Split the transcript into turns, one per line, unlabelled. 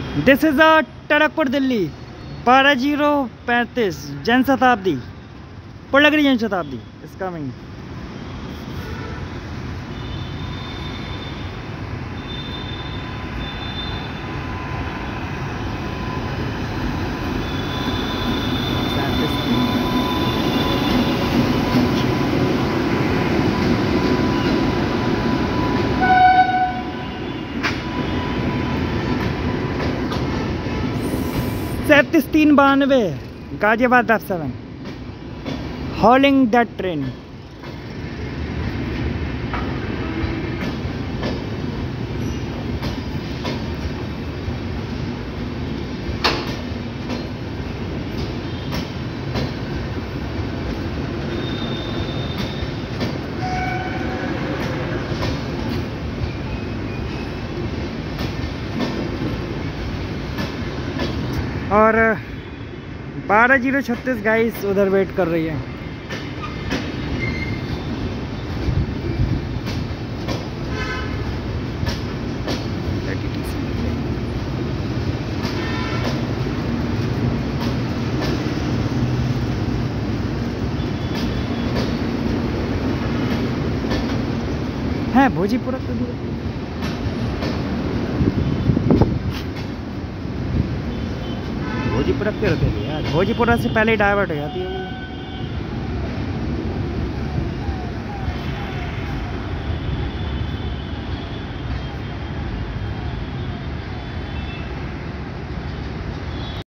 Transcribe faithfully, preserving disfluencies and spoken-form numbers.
This is a टरकपुर दिल्ली बारह zero पैंतीस जन शताब्दी पुलगरी जन शताब्दी इज कमिंग। सैंतीस तीन बानवे Ghaziabad F seven hauling that train. और बारह जीरो छत्तीस गाइस उधर वेट कर रही है। है भोजीपुरा तो दूर भोजीपुरा क्यों रुकेगी यार, भोजीपुरा से पहले डाइवर्ट हो जाती है।